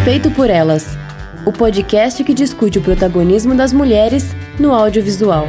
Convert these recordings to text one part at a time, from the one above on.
Feito por Elas, o podcast que discute o protagonismo das mulheres no audiovisual.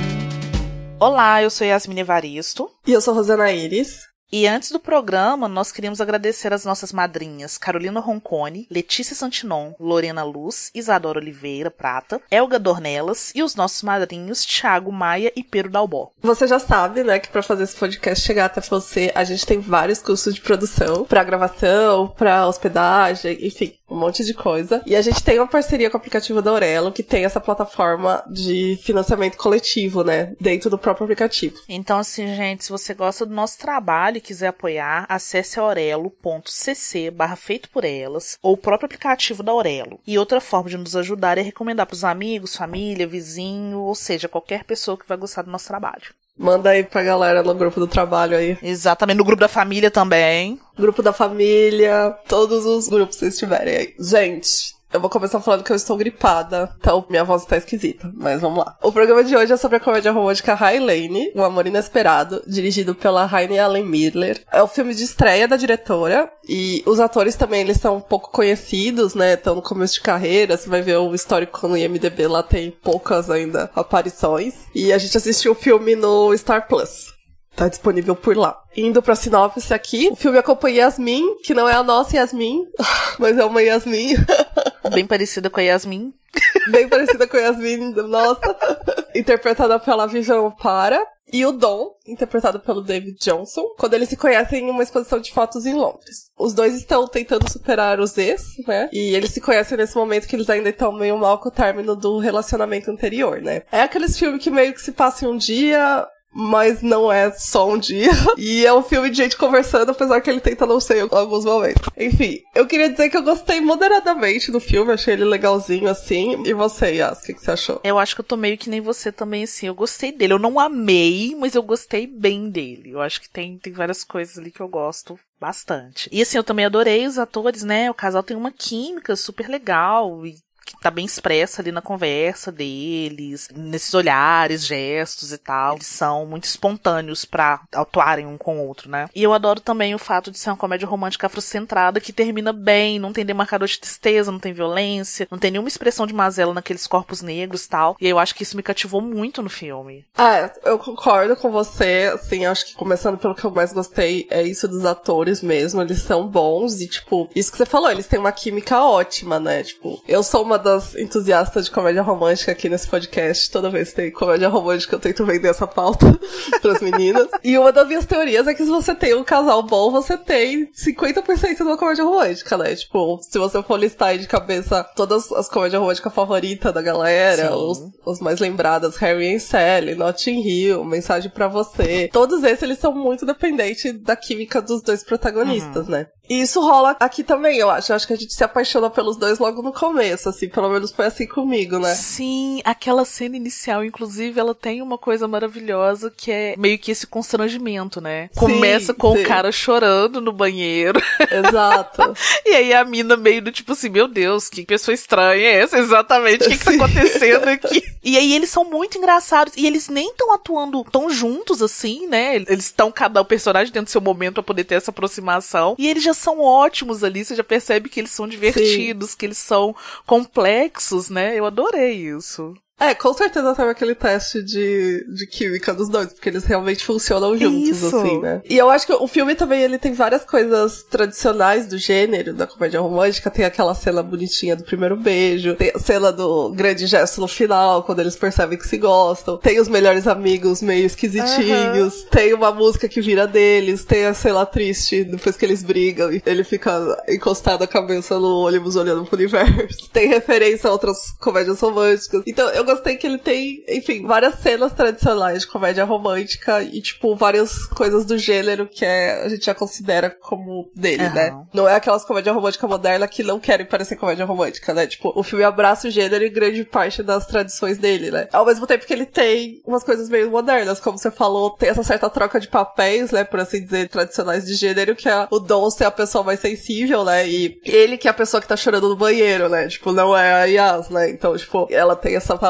Olá, eu sou Yasmine Evaristo. E eu sou Rosana Iris. E antes do programa, nós queríamos agradecer as nossas madrinhas Carolina Roncone, Letícia Santinon, Lorena Luz, Isadora Oliveira Prata, Elga Dornelas e os nossos madrinhos Thiago Maia e Pedro Dalbó. Você já sabe, né, que pra fazer esse podcast chegar até você, a gente tem vários cursos de produção, pra gravação, pra hospedagem, enfim, um monte de coisa. E a gente tem uma parceria com o aplicativo da Aurelo, que tem essa plataforma de financiamento coletivo, né, dentro do próprio aplicativo. Então, assim, gente, se você gosta do nosso trabalho e quiser apoiar, acesse aurelo.cc/feito por elas ou o próprio aplicativo da Aurelo. E outra forma de nos ajudar é recomendar pros amigos, família, vizinho, ou seja, qualquer pessoa que vai gostar do nosso trabalho. Manda aí pra galera no grupo do trabalho aí. Exatamente, no grupo da família também. Grupo da família, todos os grupos que vocês tiverem aí. Gente, eu vou começar falando que eu estou gripada, então minha voz está esquisita, mas vamos lá. O programa de hoje é sobre a comédia romântica High Lane, Um Amor Inesperado, dirigido pela Heine Allen Miller. É o filme de estreia da diretora, e os atores também, eles são um pouco conhecidos, né, estão no começo de carreira, você vai ver o histórico no IMDb, lá tem poucas ainda aparições, e a gente assistiu o filme no Star Plus. Tá disponível por lá. Indo pra sinopse aqui, o filme acompanha Yasmin, que não é a nossa Yasmin, mas é uma Yasmin. Bem parecida com a Yasmin. Bem parecida com a Yasmin, nossa. Interpretada pela Vivian Para. E o Dom, interpretado pelo David Johnson, quando eles se conhecem em uma exposição de fotos em Londres. Os dois estão tentando superar os ex, né? E eles se conhecem nesse momento que eles ainda estão meio mal com o término do relacionamento anterior, né? É aqueles filmes que meio que se passa em um dia, mas não é só um dia. E é um filme de gente conversando, apesar que ele tenta não ser em alguns momentos. Enfim, eu queria dizer que eu gostei moderadamente do filme, achei ele legalzinho assim. E você, Yas, o que você achou? Eu acho que eu tô meio que nem você também, assim. Eu gostei dele. Eu não amei, mas eu gostei bem dele. Eu acho que tem várias coisas ali que eu gosto bastante. E assim, eu também adorei os atores, né? O casal tem uma química super legal e que tá bem expressa ali na conversa deles, nesses olhares, gestos e tal. Eles são muito espontâneos pra atuarem um com o outro, né? E eu adoro também o fato de ser uma comédia romântica afrocentrada que termina bem, não tem demarcador de tristeza, não tem violência, não tem nenhuma expressão de mazela naqueles corpos negros e tal. E eu acho que isso me cativou muito no filme. Eu concordo com você, assim, acho que começando pelo que eu mais gostei é isso dos atores mesmo, eles são bons e, tipo, isso que você falou, eles têm uma química ótima, né? Tipo, eu sou uma das entusiastas de comédia romântica aqui nesse podcast. Toda vez que tem comédia romântica eu tento vender essa pauta pras meninas. E uma das minhas teorias é que se você tem um casal bom, você tem 50% de uma comédia romântica, né? Tipo, se você for listar aí de cabeça todas as comédias românticas favoritas da galera, os mais lembradas, Harry and Sally, Notting Hill, Mensagem pra Você, todos esses, eles são muito dependentes da química dos dois protagonistas, né? E isso rola aqui também, eu acho. Eu acho que a gente se apaixona pelos dois logo no começo, assim, pelo menos foi assim comigo, né? Sim, aquela cena inicial, inclusive, ela tem uma coisa maravilhosa que é meio que esse constrangimento, né? Começa com o cara chorando no banheiro. Exato. E aí a mina meio do tipo assim, meu Deus, que pessoa estranha é essa? Exatamente, o que tá acontecendo aqui? E aí eles são muito engraçados, e eles nem estão atuando tão juntos assim, né? Eles estão, cada personagem dentro do seu momento pra poder ter essa aproximação, e eles já são ótimos ali, você já percebe que eles são divertidos, que eles são complexos, né? Eu adorei isso. Com certeza teve aquele teste de química dos dois, porque eles realmente funcionam juntos, isso, assim, né? E eu acho que o filme também, ele tem várias coisas tradicionais do gênero, da comédia romântica. Tem aquela cena bonitinha do primeiro beijo, tem a cena do grande gesto no final, quando eles percebem que se gostam, tem os melhores amigos meio esquisitinhos, tem uma música que vira deles, tem a cena triste, depois que eles brigam, e ele fica encostado a cabeça no ônibus olhando pro universo. Tem referência a outras comédias românticas. Então, eu gostei que ele tem, enfim, várias cenas tradicionais de comédia romântica e, tipo, várias coisas do gênero que a gente já considera como dele, né? Não é aquelas comédias românticas modernas que não querem parecer comédia romântica, né? Tipo, o filme abraça o gênero em grande parte das tradições dele, né? Ao mesmo tempo que ele tem umas coisas meio modernas, como você falou, tem essa certa troca de papéis, né, por assim dizer, tradicionais de gênero, que é o Dom ser a pessoa mais sensível, né? E ele que é a pessoa que tá chorando no banheiro, né? Tipo, não é a Yas, né? Então, tipo, ela tem essa palavra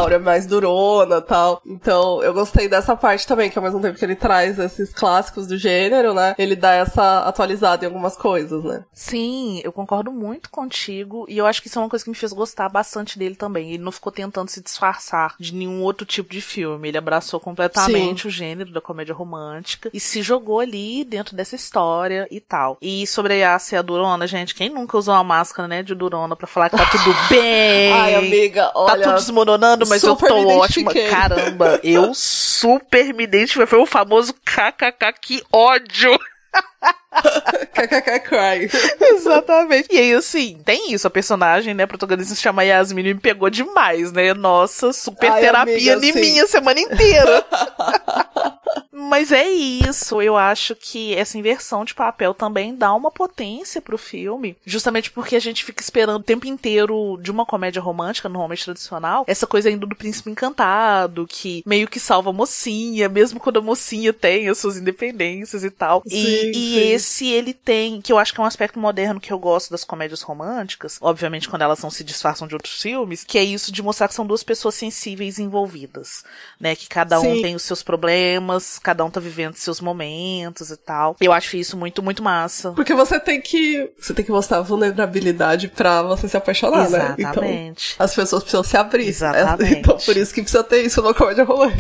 Áurea é mais durona e tal. Então, eu gostei dessa parte também, que ao mesmo tempo que ele traz esses clássicos do gênero, né? Ele dá essa atualizada em algumas coisas, né? Sim, eu concordo muito contigo. E eu acho que isso é uma coisa que me fez gostar bastante dele também. Ele não ficou tentando se disfarçar de nenhum outro tipo de filme. Ele abraçou completamente o gênero da comédia romântica e se jogou ali dentro dessa história e tal. E sobre a Yassi e a Durona, gente, quem nunca usou uma máscara, né, de Durona pra falar que tá tudo bem? Ai, amiga, olha... Tá tudo desmoronando, mas eu tô ótima. Caramba, eu super me identifiquei. Foi o famoso kkk, que ódio! KKK cry. Exatamente. E aí, assim, tem isso, a personagem, né, a protagonista se chama Yasmin e me pegou demais, né? Nossa, super terapia em mim a semana inteira. Mas é isso, eu acho que essa inversão de papel também dá uma potência pro filme, justamente porque a gente fica esperando o tempo inteiro de uma comédia romântica, normalmente tradicional, essa coisa ainda do príncipe encantado, que meio que salva a mocinha, mesmo quando a mocinha tem as suas independências e tal. E esse ele tem, que eu acho que é um aspecto moderno que eu gosto das comédias românticas, obviamente quando elas não se disfarçam de outros filmes, que é isso de mostrar que são duas pessoas sensíveis envolvidas, né, que cada um tem os seus problemas, cada um tá vivendo seus momentos e tal. Eu acho isso muito, muito massa. Porque você tem que mostrar vulnerabilidade pra você se apaixonar, exatamente, né? Então, as pessoas precisam se abrir. Exatamente. Então, por isso que precisa ter isso na comédia romântica.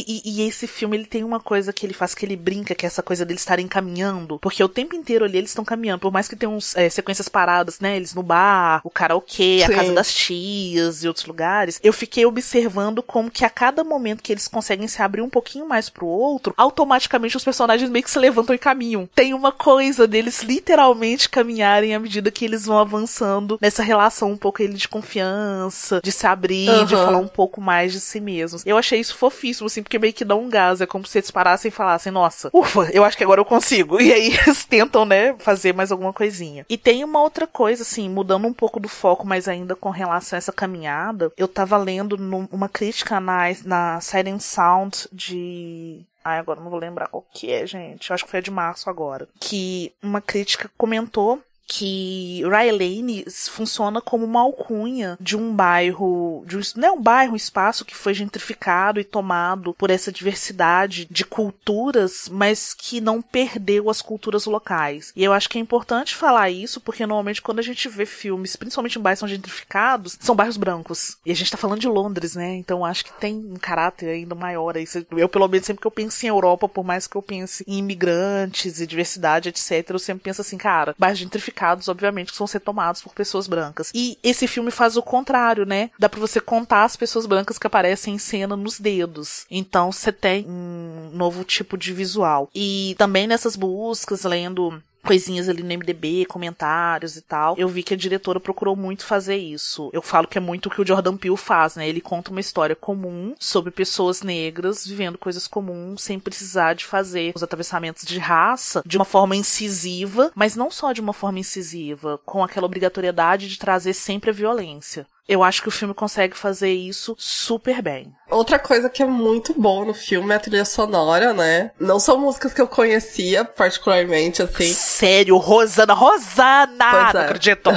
E esse filme, ele tem uma coisa que ele faz, que ele brinca, que é essa coisa deles estarem caminhando, porque o tempo inteiro ali eles estão caminhando, por mais que tenham sequências paradas, né? Eles no bar, o karaokê, a casa das tias e outros lugares. Eu fiquei observando como que a cada momento que eles conseguem se abrir um pouquinho mais pro outro, automaticamente os personagens meio que se levantam e caminham. Tem uma coisa deles literalmente caminharem à medida que eles vão avançando nessa relação um pouco de confiança, de se abrir, de falar um pouco mais de si mesmos. Eu achei isso fofíssimo, assim, porque meio que dá um gás. É como se eles parassem e falassem, nossa, ufa, eu acho que agora eu consigo. E aí eles tentam, né, fazer mais alguma coisinha. E tem uma outra coisa, assim, mudando um pouco do foco, mas ainda com relação a essa caminhada, eu tava lendo uma crítica na Sight and Sound de... agora não vou lembrar qual que é, gente. Eu acho que foi a de março agora. Que uma crítica comentou que Rye Lane funciona como uma alcunha de um bairro, um espaço que foi gentrificado e tomado por essa diversidade de culturas, mas que não perdeu as culturas locais. E eu acho que é importante falar isso, porque normalmente quando a gente vê filmes, principalmente em bairros que são gentrificados, são bairros brancos. E a gente tá falando de Londres, né? Então acho que tem um caráter ainda maior aí. Eu, pelo menos, sempre que eu penso em Europa, por mais que eu pense em imigrantes e diversidade, etc., eu sempre penso assim, cara, bairros gentrificados, obviamente, que vão ser tomados por pessoas brancas. E esse filme faz o contrário, né? Dá pra você contar as pessoas brancas que aparecem em cena nos dedos. Então, você tem um novo tipo de visual. E também nessas buscas, lendo coisinhas ali no MDB, comentários e tal, eu vi que a diretora procurou muito fazer isso. Eu falo que é muito o que o Jordan Peele faz, né? Ele conta uma história comum sobre pessoas negras vivendo coisas comuns sem precisar de fazer os atravessamentos de raça de uma forma incisiva, mas não só de uma forma incisiva, com aquela obrigatoriedade de trazer sempre a violência. Eu acho que o filme consegue fazer isso super bem. Outra coisa que é muito boa no filme é a trilha sonora, né? Não são músicas que eu conhecia particularmente, assim. Sério, Rosana! Não acredito!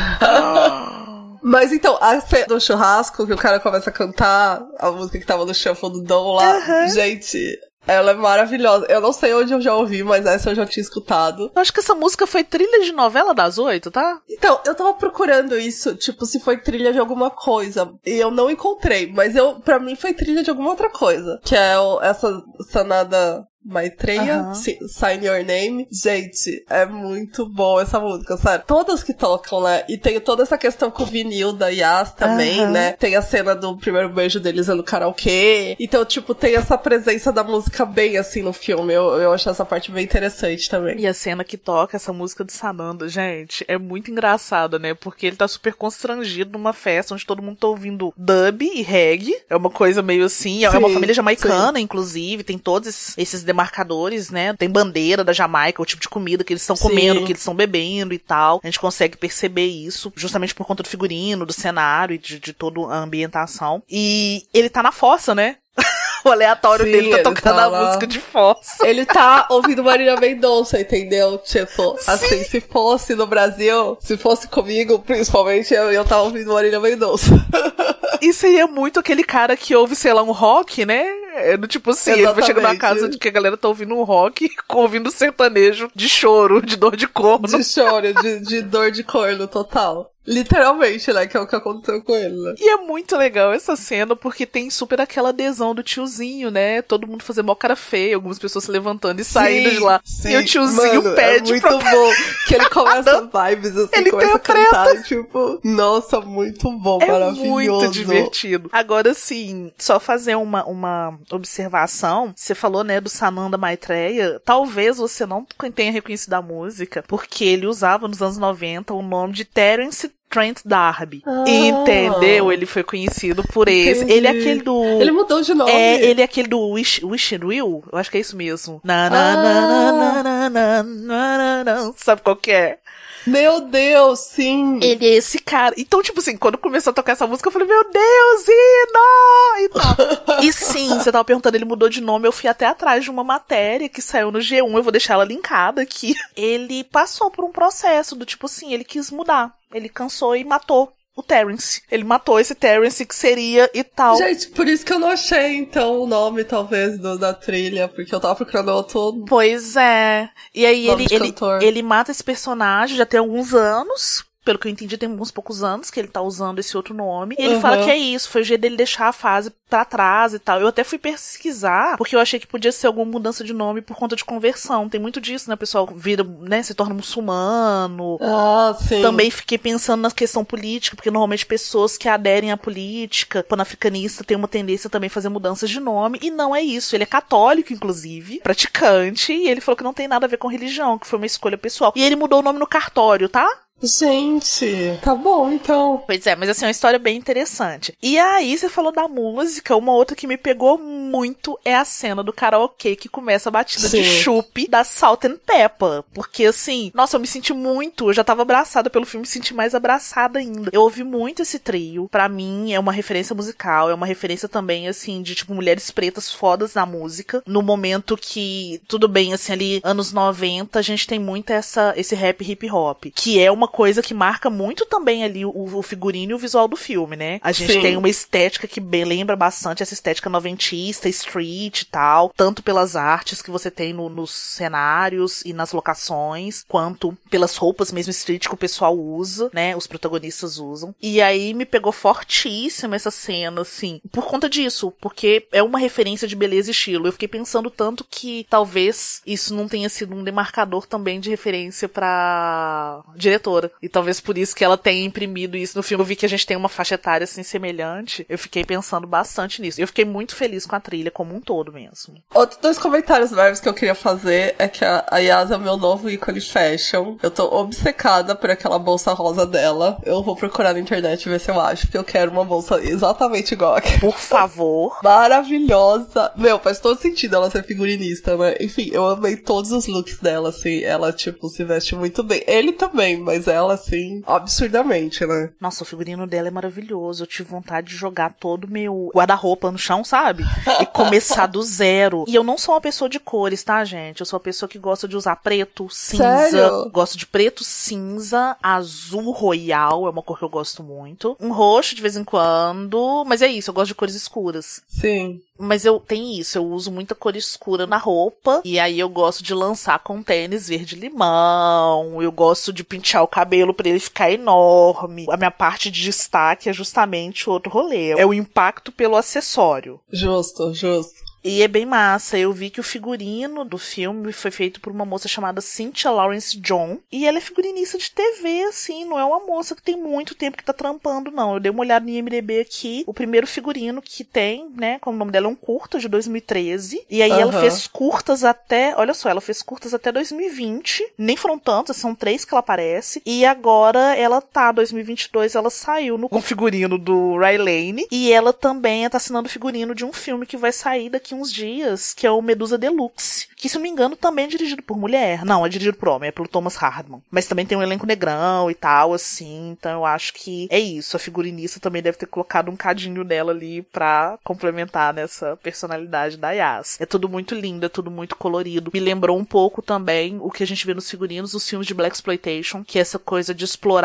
Mas então, a cena do churrasco, que o cara começa a cantar a música que tava no shuffle do Dom lá, gente... Ela é maravilhosa. Eu não sei onde eu já ouvi, mas essa eu já tinha escutado. Eu acho que essa música foi trilha de novela das 8, tá? Então, eu tava procurando isso, tipo, se foi trilha de alguma coisa. E eu não encontrei, mas pra mim foi trilha de alguma outra coisa. Que é essa Sanada Maitreya, Sign Your Name. Gente, é muito boa essa música, sabe? Todas que tocam, né? E tem toda essa questão com o vinil da Yas também, né? Tem a cena do primeiro beijo deles no karaokê. Então, tipo, tem essa presença da música bem, assim, no filme. Eu acho essa parte bem interessante também. E a cena que toca essa música de Sananda, gente, é muito engraçada, né? Porque ele tá super constrangido numa festa onde todo mundo tá ouvindo dub e reggae. É uma coisa meio assim. É uma família jamaicana, inclusive. Tem todos esses demarcadores, né? Tem bandeira da Jamaica, o tipo de comida que eles estão comendo, que eles estão bebendo e tal. A gente consegue perceber isso, justamente por conta do figurino, do cenário e de toda a ambientação. E ele tá na fossa, né? O aleatório dele tá tocando a música de fossa. Ele tá ouvindo Marília Mendonça, entendeu? Tipo, assim, se fosse no Brasil, se fosse comigo, principalmente, eu tava ouvindo Marília Mendonça. isso aí é muito aquele cara que ouve, sei lá, um rock, né? É do tipo assim, ele vai chegar numa casa de que a galera tá ouvindo um rock, ouvindo sertanejo de choro, de dor de corno. De choro, de dor de corno total. Literalmente, né? Que é o que aconteceu com ele, né? E é muito legal essa cena, porque tem super aquela adesão do tiozinho, né? Todo mundo fazendo mó cara feia, algumas pessoas se levantando e saindo de lá. Sim, e o tiozinho mano, pede é muito bom. Que ele começa vibes, assim, ele começa interpreta. a cantar, e, tipo, nossa, muito bom, maravilhoso. Muito divertido. Agora, assim, só fazer uma observação. Você falou, né, do Sananda Maitreya. Talvez você não tenha reconhecido a música, porque ele usava nos anos 90 o nome de Terence Trent D'Arby. Entendeu? Ele foi conhecido por esse. Entendi. Ele é aquele do... Ele mudou de nome. Ele é aquele do Wish and Will? Eu acho que é isso mesmo. Sabe qual que é? Meu Deus, sim! Ele é esse cara. Então, tipo assim, quando começou a tocar essa música, eu falei, meu Deus, Ino! E tal. E sim, você tava perguntando, ele mudou de nome, eu fui até atrás de uma matéria que saiu no G1, eu vou deixar ela linkada aqui. Ele passou por um processo do tipo assim, ele quis mudar. Ele cansou e matou o Terence. Ele matou esse Terence que seria e tal. Gente, por isso que eu não achei, então, o nome, talvez, da trilha, porque eu tava procurando outro. Pois é. E aí ele mata esse personagem já tem alguns anos. Pelo que eu entendi, tem uns poucos anos que ele tá usando esse outro nome. E ele fala que é isso, foi o jeito dele deixar a fase pra trás e tal. Eu até fui pesquisar, porque eu achei que podia ser alguma mudança de nome por conta de conversão. Tem muito disso, né? O pessoal vira, né, se torna muçulmano. Ah, sim. Também fiquei pensando na questão política, porque normalmente pessoas que aderem à política panafricanista têm uma tendência também a fazer mudanças de nome. E não é isso. Ele é católico, inclusive, praticante, e ele falou que não tem nada a ver com religião, que foi uma escolha pessoal. E ele mudou o nome no cartório, tá? Gente, tá bom, então. Pois é, mas assim, é uma história bem interessante. E aí, você falou da música, uma outra que me pegou muito é a cena do karaokê que começa a batida de chup da Salt and Pepper. Porque assim, nossa, eu me senti muito, eu já tava abraçada pelo filme, me senti mais abraçada ainda. Eu ouvi muito esse trio, pra mim é uma referência musical, é uma referência também, assim, de tipo, mulheres pretas fodas na música, no momento que, tudo bem, assim, ali, anos 90, a gente tem muito esse rap hip hop, que é uma coisa que marca muito também ali o figurino e o visual do filme, né? A gente tem uma estética que bem lembra bastante essa estética noventista, street e tal, tanto pelas artes que você tem nos cenários e nas locações, quanto pelas roupas mesmo street que o pessoal usa, né? Os protagonistas usam. E aí me pegou fortíssima essa cena, assim, por conta disso, porque é uma referência de beleza e estilo. Eu fiquei pensando tanto que talvez isso não tenha sido um demarcador também de referência pra diretora. E talvez por isso que ela tenha imprimido isso no filme. Eu vi que a gente tem uma faixa etária assim semelhante. Eu fiquei pensando bastante nisso. Eu fiquei muito feliz com a trilha como um todo mesmo. Outros 2 comentários breves que eu queria fazer é que a Yasa é meu novo ícone fashion. Eu tô obcecada por aquela bolsa rosa dela. Eu vou procurar na internet ver se eu acho, porque eu quero uma bolsa exatamente igual aquela. Por favor. Maravilhosa. Meu, faz todo sentido ela ser figurinista, né? Enfim, eu amei todos os looks dela, assim. Ela, tipo, se veste muito bem. Ele também, mas ela, assim, absurdamente, né? Nossa, o figurino dela é maravilhoso. Eu tive vontade de jogar todo o meu guarda-roupa no chão, sabe? E começar do zero. E eu não sou uma pessoa de cores, tá, gente? Eu sou uma pessoa que gosta de usar preto, cinza. Sério? Gosto de preto, cinza, azul royal, é uma cor que eu gosto muito. Um roxo de vez em quando. Mas é isso, eu gosto de cores escuras. Sim. Mas tem isso, eu uso muita cor escura na roupa, e aí eu gosto de lançar com tênis verde-limão, eu gosto de pentear o cabelo pra ele ficar enorme. A minha parte de destaque é justamente o outro rolê, é o impacto pelo acessório. Justo, justo. E é bem massa. Eu vi que o figurino do filme foi feito por uma moça chamada Cynthia Lawrence John. E ela é figurinista de TV, assim. Não é uma moça que tem muito tempo que tá trampando, não. Eu dei uma olhada no IMDb aqui. O primeiro figurino que tem, né? Como o nome dela é um curta de 2013. E aí ela fez curtas até... Olha só, ela fez curtas até 2020. Nem foram tantos, são 3 que ela aparece. E agora ela tá, 2022, ela saiu no figurino do Rylane. E ela também tá assinando o figurino de um filme que vai sair daqui uns dias, que é o Medusa Deluxe, que, se não me engano, também é dirigido por mulher. Não, é dirigido por homem, é pelo Thomas Hardman. Mas também tem um elenco negrão e tal, assim, então eu acho que é isso. A figurinista também deve ter colocado um cadinho dela ali pra complementar nessa personalidade da Yas. É tudo muito lindo, é tudo muito colorido. Me lembrou um pouco também o que a gente vê nos figurinos dos filmes de Blaxploitation, que é essa coisa de explorar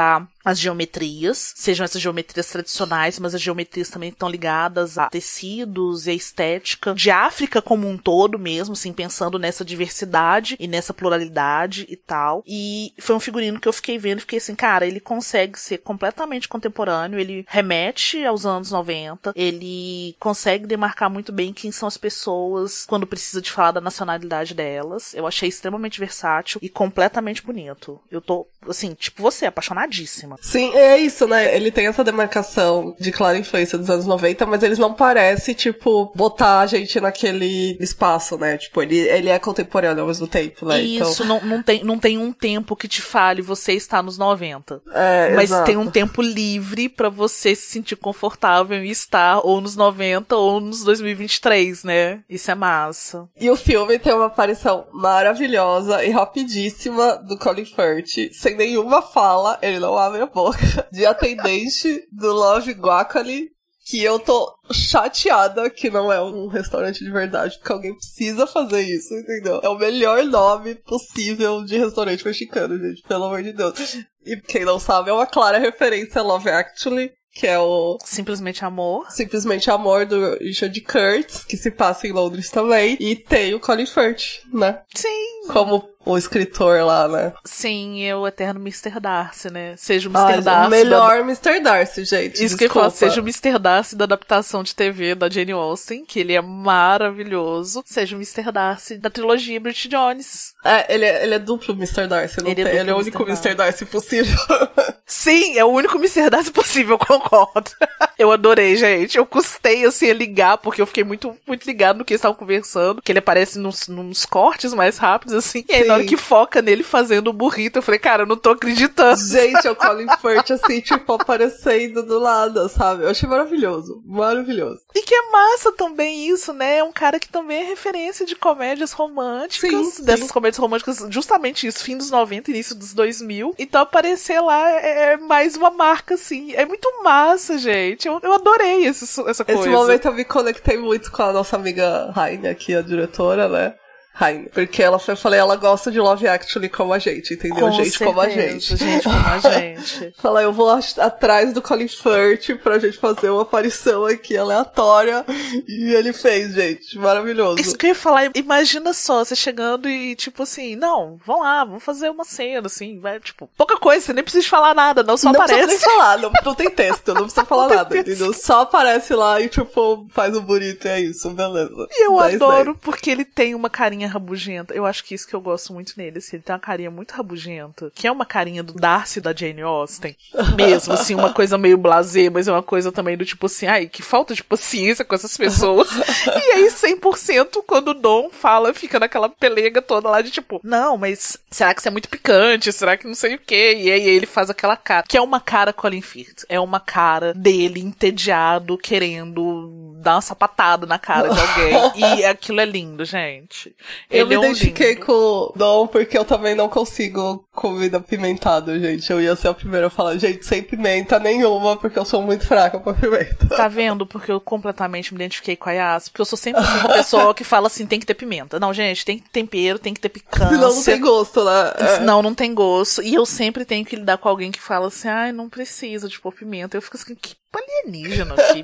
as geometrias, sejam essas geometrias tradicionais, mas as geometrias também estão ligadas a tecidos e a estética de África como um todo mesmo, assim, pensando nessa diversidade e nessa pluralidade e tal. E foi um figurino que eu fiquei vendo e fiquei assim, cara, ele consegue ser completamente contemporâneo, ele remete aos anos 90, ele consegue demarcar muito bem quem são as pessoas quando precisa de falar da nacionalidade delas. Eu achei extremamente versátil e completamente bonito. Eu tô, assim, tipo você, apaixonadíssima. Sim, é isso, né? Ele tem essa demarcação de clara influência dos anos 90, mas eles não parecem, tipo, botar a gente naquele espaço, né? Tipo, ele é contemporâneo ao mesmo tempo, né? Isso, então... não tem um tempo que te fale você está nos 90. Mas exato. tem um tempo livre pra você se sentir confortável em estar ou nos 90 ou nos 2023, né? Isso é massa. E o filme tem uma aparição maravilhosa e rapidíssima do Colin Firth, sem nenhuma fala, ele não abre a boca, de atendente do Love Guacamole, que eu tô chateada que não é um restaurante de verdade, porque alguém precisa fazer isso, entendeu? É o melhor nome possível de restaurante mexicano, gente, pelo amor de Deus. E quem não sabe, é uma clara referência a Love Actually, que é o... Simplesmente Amor. Simplesmente Amor, do Richard Curtis, que se passa em Londres também. E tem o Colin Firth, né? Sim. Como o escritor lá, né? Sim, é o eterno Mr. Darcy, né? Seja o Mr. Darcy. O melhor Mr. Darcy, gente. Isso que eu falo, seja o Mr. Darcy da adaptação de TV da Jane Austen, que ele é maravilhoso. Seja o Mr. Darcy da trilogia Bridget Jones. Ele é duplo Mr. Darcy, não tem? Ele é o único Mr. Darcy possível. Sim, é o único Mr. Darcy possível, eu concordo. Eu adorei, gente. Eu custei, assim, a ligar, porque eu fiquei muito, muito ligado no que eles estavam conversando, que ele aparece nos cortes mais rápidos, assim. E aí, na hora que foca nele fazendo o burrito, eu falei, cara, eu não tô acreditando. Gente, é o Colin Firth, assim, tipo, aparecendo do lado, sabe? Eu achei maravilhoso. Maravilhoso. E que é massa também isso, né? É um cara que também é referência de comédias românticas. Sim, dessas comédias românticas, justamente isso, fim dos 90, início dos 2000. Então aparecer lá é mais uma marca, assim. É muito massa, gente. Eu adorei essa coisa. Esse momento eu me conectei muito com a nossa amiga Raine aqui, a diretora, né? Raine, porque eu falei, ela gosta de Love Actually como a gente, entendeu? Com gente certeza, como a gente. Gente como a gente. Fala, eu vou atrás do Colin Firth pra gente fazer uma aparição aqui aleatória. E ele fez, gente. Maravilhoso. Isso que eu ia falar, imagina só, você chegando e tipo assim, não, vamos lá, vamos fazer uma cena, assim, vai, tipo, pouca coisa, você nem precisa falar nada, não, só aparece. Não precisa nem falar, não tem texto, não precisa falar nada, entendeu? Só aparece lá e tipo, faz o bonito e é isso, beleza. E eu adoro porque ele tem uma carinha rabugenta. Eu acho que isso que eu gosto muito nele, assim, ele tem uma carinha muito rabugenta, que é uma carinha do Darcy da Jane Austen, mesmo, assim, uma coisa meio blasé, mas é uma coisa também do tipo assim, ai, que falta de paciência com essas pessoas. E aí, 100%, quando o Dom fala, fica naquela pelega toda lá de tipo, não, mas será que isso é muito picante? Será que não sei o quê? E aí ele faz aquela cara, que é uma cara Colin Firth, é uma cara dele entediado, querendo dar uma sapatada na cara de alguém. E aquilo é lindo, gente. Eu me identifiquei com o Dom porque eu também não consigo comida pimentada, gente. Eu ia ser a primeira a falar, gente, sem pimenta nenhuma, porque eu sou muito fraca pra pimenta. Tá vendo? Porque eu completamente me identifiquei com a Yas, porque eu sou sempre uma pessoa que fala assim, tem que ter pimenta. Não, gente, tem que ter tempero, tem que ter picância. Senão não tem gosto, né? Não, não tem gosto. E eu sempre tenho que lidar com alguém que fala assim, ai, não precisa de pôr pimenta. Eu fico assim, que alienígena, que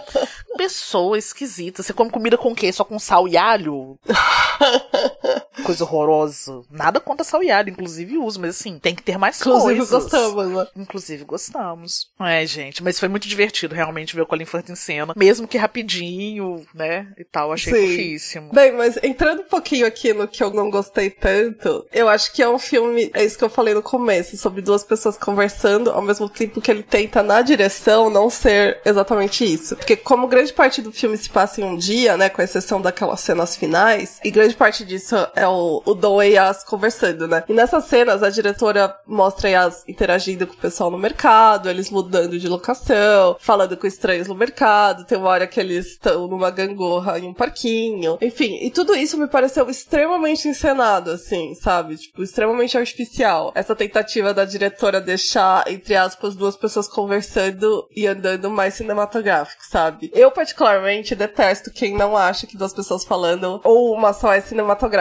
pessoa esquisita. Você come comida com o quê? Só com sal e alho? Coisa horrorosa. Nada contra sal e alho, inclusive uso, mas assim, tem que ter mais coisas. Gostamos, né? Inclusive gostamos. Gente, mas foi muito divertido realmente ver o Colin Firth em cena, mesmo que rapidinho, né, e tal, achei fofíssimo. Bem, mas entrando um pouquinho aqui no que eu não gostei tanto, eu acho que é um filme, é isso que eu falei no começo, sobre duas pessoas conversando, ao mesmo tempo que ele tenta, na direção, não ser exatamente isso. Porque como grande parte do filme se passa em um dia, né, com exceção daquelas cenas finais, e grande parte disso é o Dom e Yas conversando, né? E nessas cenas, a diretora mostra Yas interagindo com o pessoal no mercado, eles mudando de locação, falando com estranhos no mercado, tem uma hora que eles estão numa gangorra em um parquinho, enfim, e tudo isso me pareceu extremamente encenado, assim, sabe? Tipo, extremamente artificial. Essa tentativa da diretora deixar, entre aspas, duas pessoas conversando e andando mais cinematográfico, sabe? Eu, particularmente, detesto quem não acha que duas pessoas falando ou uma só é cinematográfico, sabe?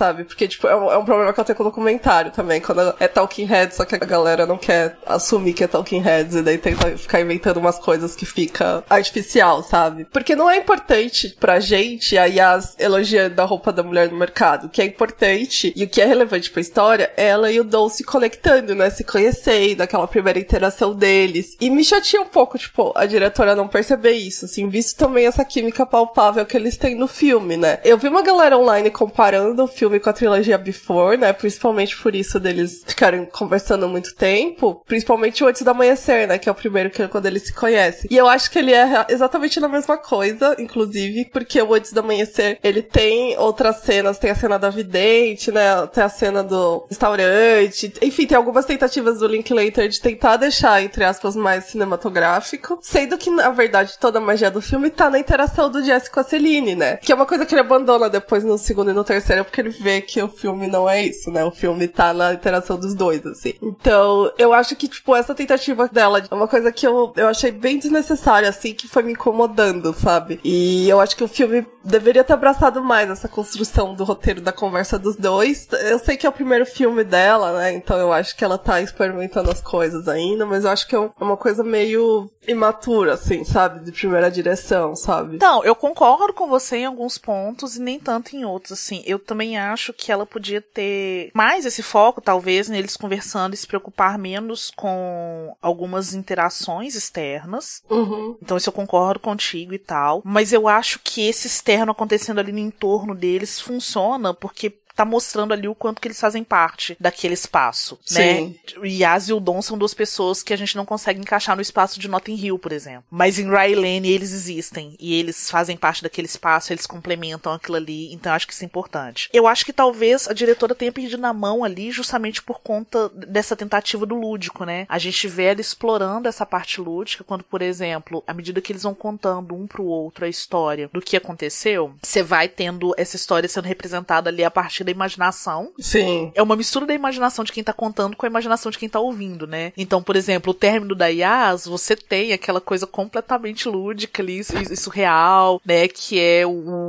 sabe? Porque, tipo, é um problema que eu tenho com o documentário também, quando é Talking Heads, só que a galera não quer assumir que é Talking Heads e daí tenta ficar inventando umas coisas que fica artificial, sabe? Porque não é importante pra gente a Yas elogiando a roupa da mulher no mercado. O que é importante e o que é relevante pra história é ela e o Dom se conectando, né? Se conhecendo, aquela primeira interação deles. E me chateia um pouco, tipo, a diretora não perceber isso, assim, visto também essa química palpável que eles têm no filme, né? Eu vi uma galera online comparando o filme com a trilogia Before, né? Principalmente por isso deles ficarem conversando muito tempo. Principalmente o Antes do Amanhecer, né? Que é o primeiro que é quando eles se conhecem. E eu acho que ele é exatamente na mesma coisa, inclusive, porque o Antes do Amanhecer, ele tem outras cenas, tem a cena da vidente, né? Tem a cena do restaurante. Enfim, tem algumas tentativas do Linklater de tentar deixar, entre aspas, mais cinematográfico. Sendo que, na verdade, toda a magia do filme tá na interação do Jesse com a Celine, né? Que é uma coisa que ele abandona depois no segundo e no terceiro, porque ele vê que o filme não é isso, né? O filme tá na interação dos dois, assim. Então, eu acho que, tipo, essa tentativa dela é uma coisa que eu achei bem desnecessária, assim, que foi me incomodando, sabe? E eu acho que o filme deveria ter abraçado mais essa construção do roteiro da conversa dos dois. Eu sei que é o primeiro filme dela, né? Então eu acho que ela tá experimentando as coisas ainda, mas eu acho que é uma coisa meio imatura, assim, sabe? De primeira direção, sabe? Então, eu concordo com você em alguns pontos e nem tanto em outros, assim. Eu também acho que ela podia ter mais esse foco, talvez, neles conversando e se preocupar menos com algumas interações externas. Uhum. Então, isso eu concordo contigo e tal. Mas eu acho que esse externo acontecendo ali no entorno deles funciona porque tá mostrando ali o quanto que eles fazem parte daquele espaço, Sim. né? O Yas e o Dom são duas pessoas que a gente não consegue encaixar no espaço de Notting Hill, por exemplo. Mas em Rye Lane eles existem e eles fazem parte daquele espaço, eles complementam aquilo ali, então eu acho que isso é importante. Eu acho que talvez a diretora tenha perdido na mão ali justamente por conta dessa tentativa do lúdico, né? A gente vê ela explorando essa parte lúdica quando, por exemplo, à medida que eles vão contando um pro outro a história do que aconteceu, você vai tendo essa história sendo representada ali a partir da imaginação. Sim. É uma mistura da imaginação de quem tá contando com a imaginação de quem tá ouvindo, né? Então, por exemplo, o término da Yas, você tem aquela coisa completamente lúdica ali, isso real, né? Que é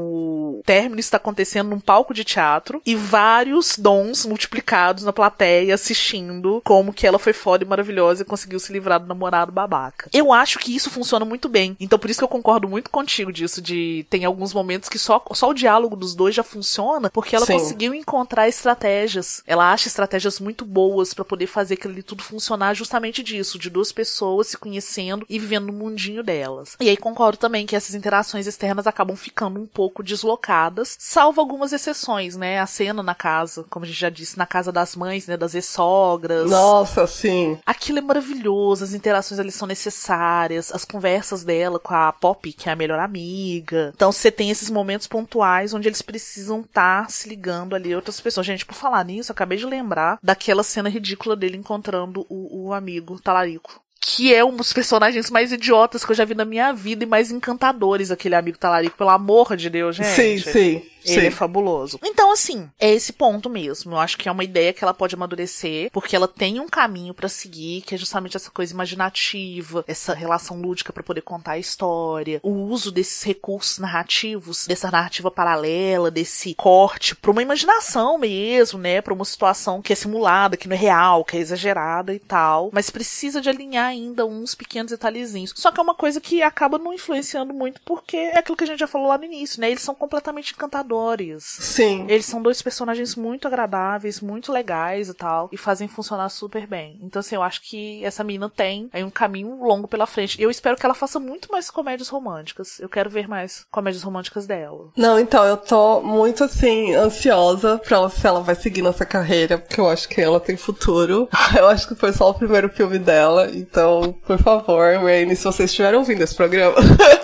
o término está acontecendo num palco de teatro e vários dons multiplicados na plateia assistindo como que ela foi foda e maravilhosa e conseguiu se livrar do namorado babaca. Eu acho que isso funciona muito bem. Então, por isso que eu concordo muito contigo disso, de tem alguns momentos que só o diálogo dos dois já funciona, porque ela conseguiu encontrar estratégias. Ela acha estratégias muito boas pra poder fazer aquilo ali tudo funcionar justamente disso, de duas pessoas se conhecendo e vivendo no mundinho delas. E aí concordo também que essas interações externas acabam ficando um pouco deslocadas, salvo algumas exceções, né? A cena na casa, como a gente já disse, na casa das mães, né? Das ex-sogras. Nossa, sim. Aquilo é maravilhoso, as interações ali são necessárias, as conversas dela com a Poppy, que é a melhor amiga. Então você tem esses momentos pontuais onde eles precisam estar se ligando ali outras pessoas. Gente, por falar nisso, eu acabei de lembrar daquela cena ridícula dele encontrando o amigo talarico. Que é um dos personagens mais idiotas que eu já vi na minha vida e mais encantadores, aquele amigo talarico, pelo amor de Deus, gente. Sim. Ele é fabuloso. Então, assim, é esse ponto mesmo. Eu acho que é uma ideia que ela pode amadurecer, porque ela tem um caminho pra seguir, que é justamente essa coisa imaginativa, essa relação lúdica pra poder contar a história, o uso desses recursos narrativos, dessa narrativa paralela, desse corte pra uma imaginação mesmo, né? Pra uma situação que é simulada, que não é real, que é exagerada e tal, mas precisa de alinhar ainda uns pequenos detalhezinhos. Só que é uma coisa que acaba não influenciando muito, porque é aquilo que a gente já falou lá no início, né? Eles são completamente encantadores. Sim. Eles são dois personagens muito agradáveis, muito legais e tal, e fazem funcionar super bem. Então, assim, eu acho que essa menina tem aí um caminho longo pela frente. E eu espero que ela faça muito mais comédias românticas. Eu quero ver mais comédias românticas dela. Não, então, eu tô muito, assim, ansiosa pra se ela vai seguir nessa carreira, porque eu acho que ela tem futuro. Eu acho que foi só o primeiro filme dela, então, por favor, Rainy, se vocês estiverem ouvindo esse programa...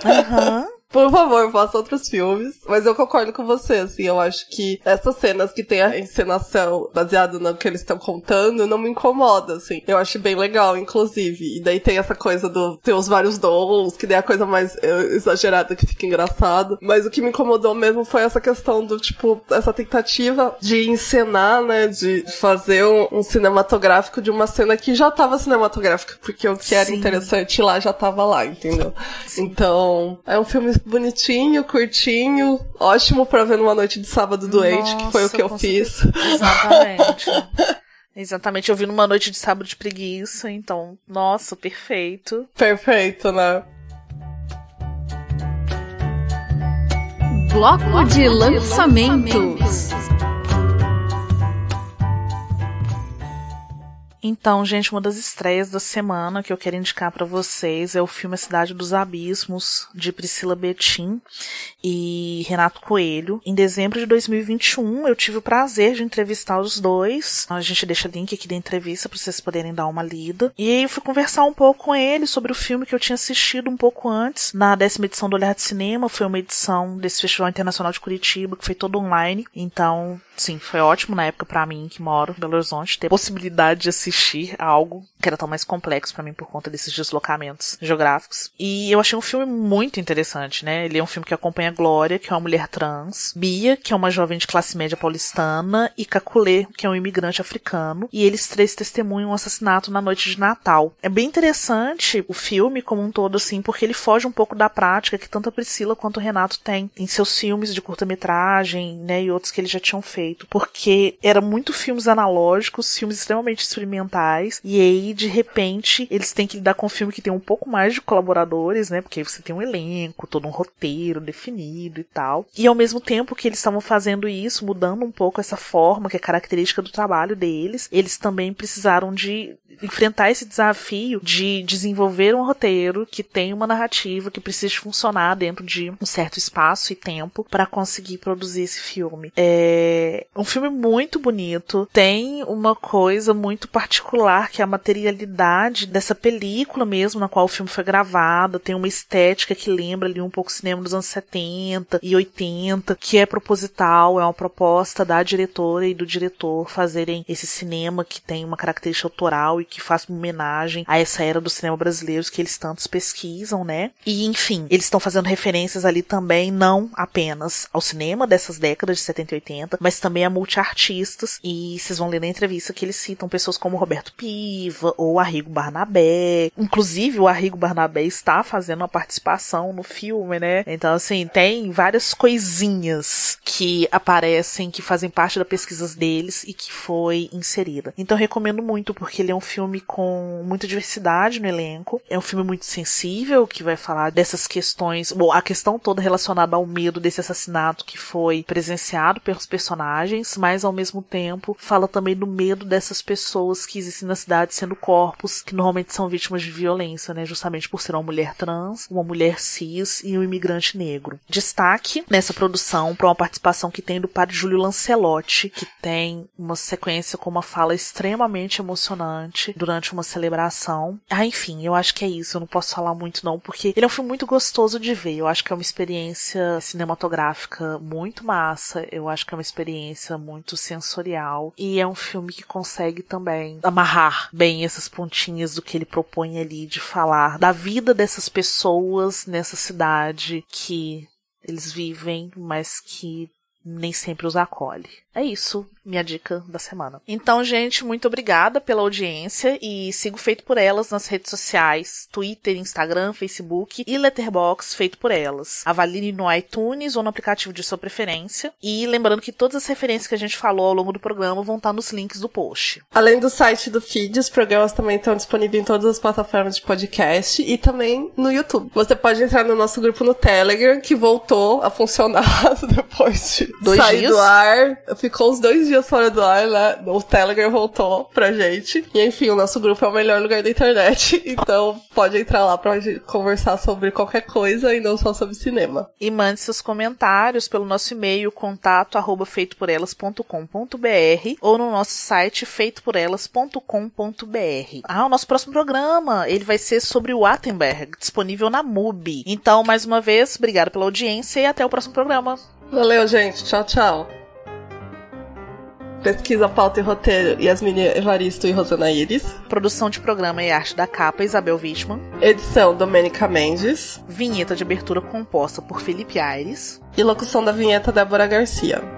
Por favor, faça outros filmes. Mas eu concordo com você, assim, eu acho que essas cenas que tem a encenação baseada no que eles estão contando não me incomoda, assim. Eu acho bem legal, inclusive. E daí tem essa coisa do ter os vários dons, que daí é a coisa mais exagerada que fica engraçado. Mas o que me incomodou mesmo foi essa questão do, tipo, essa tentativa de encenar, né, de fazer um cinematográfico de uma cena que já tava cinematográfica, porque o que era interessante lá já tava lá, entendeu? Sim. Então, é um filme bonitinho, curtinho, ótimo pra ver numa noite de sábado doente, que foi o que eu fiz. Exatamente. Exatamente, eu vi numa noite de sábado de preguiça, então, nossa, perfeito. Perfeito, né? Bloco de lançamentos. Então, gente, uma das estreias da semana que eu quero indicar pra vocês é o filme A Cidade dos Abismos, de Priscila Betim e Renato Coelho. Em dezembro de 2021, eu tive o prazer de entrevistar os dois. A gente deixa o link aqui da entrevista pra vocês poderem dar uma lida. E aí eu fui conversar um pouco com ele sobre o filme que eu tinha assistido um pouco antes, na 10ª edição do Olhar de Cinema. Foi uma edição desse Festival Internacional de Curitiba, que foi todo online. Então, sim, foi ótimo na época pra mim, que moro em Belo Horizonte, ter possibilidade de assistir algo que era tão mais complexo pra mim por conta desses deslocamentos geográficos. E eu achei um filme muito interessante, né? Ele é um filme que acompanha a Glória, que é uma mulher trans, Bia, que é uma jovem de classe média paulistana, e Caculê, que é um imigrante africano, e eles três testemunham um assassinato na noite de Natal. É bem interessante o filme como um todo, assim, porque ele foge um pouco da prática que tanto a Priscila quanto o Renato têm em seus filmes de curta-metragem, né, e outros que eles já tinham feito, porque eram muito filmes analógicos, filmes extremamente experimentais, e aí, de repente, eles têm que lidar com um filme que tem um pouco mais de colaboradores, né, porque aí você tem um elenco, todo um roteiro definido e tal, e ao mesmo tempo que eles estavam fazendo isso, mudando um pouco essa forma, que é característica do trabalho deles, eles também precisaram de enfrentar esse desafio de desenvolver um roteiro que tem uma narrativa que precisa funcionar dentro de um certo espaço e tempo para conseguir produzir esse filme. É um filme muito bonito, tem uma coisa muito particular que é a materialidade dessa película mesmo na qual o filme foi gravado, tem uma estética que lembra ali um pouco o cinema dos anos 70 e 80, que é proposital, é uma proposta da diretora e do diretor fazerem esse cinema que tem uma característica autoral e que faz uma homenagem a essa era do cinema brasileiro que eles tantos pesquisam, né? E, enfim, eles estão fazendo referências ali também, não apenas ao cinema dessas décadas de 70 e 80, mas também a multiartistas, e vocês vão ler na entrevista que eles citam pessoas como Roberto Piva ou Arrigo Barnabé. Inclusive, o Arrigo Barnabé está fazendo uma participação no filme, né? Então, assim, tem várias coisinhas que aparecem, que fazem parte das pesquisas deles e que foi inserida. Então, eu recomendo muito, porque ele é um filme com muita diversidade no elenco. É um filme muito sensível, que vai falar dessas questões, bom, a questão toda relacionada ao medo desse assassinato que foi presenciado pelos personagens, mas ao mesmo tempo fala também do medo dessas pessoas que existem na cidade sendo corpos, que normalmente são vítimas de violência, né, justamente por ser uma mulher trans, uma mulher cis e um imigrante negro. Destaque nessa produção para uma participação que tem do padre Júlio Lancelotti, que tem uma sequência com uma fala extremamente emocionante durante uma celebração. Enfim, eu acho que é isso, eu não posso falar muito não, porque ele é um filme muito gostoso de ver, eu acho que é uma experiência cinematográfica muito massa, eu acho que é uma experiência muito sensorial, e é um filme que consegue também amarrar bem essas pontinhas do que ele propõe ali, de falar da vida dessas pessoas nessa cidade que eles vivem, mas que nem sempre os acolhe. É isso, minha dica da semana. Então, gente, muito obrigada pela audiência e sigo Feito por Elas nas redes sociais, Twitter, Instagram, Facebook e Letterboxd Feito por Elas. Avalie no iTunes ou no aplicativo de sua preferência. E lembrando que todas as referências que a gente falou ao longo do programa vão estar nos links do post. Além do site do feed, os programas também estão disponíveis em todas as plataformas de podcast e também no YouTube. Você pode entrar no nosso grupo no Telegram, que voltou a funcionar depois de sair do ar. Ficou uns 2 dias fora do ar, né? O Telegram voltou pra gente. E enfim, o nosso grupo é o melhor lugar da internet. Então pode entrar lá pra gente conversar sobre qualquer coisa e não só sobre cinema. E mande seus comentários pelo nosso e-mail contato@feitoporelas.com.br ou no nosso site feitoporelas.com.br. O nosso próximo programa, ele vai ser sobre o Attenberg, disponível na MUBI. Então, mais uma vez, obrigada pela audiência e até o próximo programa. Valeu, gente. Tchau, tchau. Pesquisa, pauta e roteiro, Yasmine Evaristo e Rosana Iris. Produção de programa e arte da capa, Isabel Wichmann. Edição, Domênica Mendes. Vinheta de abertura composta por Felipe Aires. E locução da vinheta, Débora Garcia.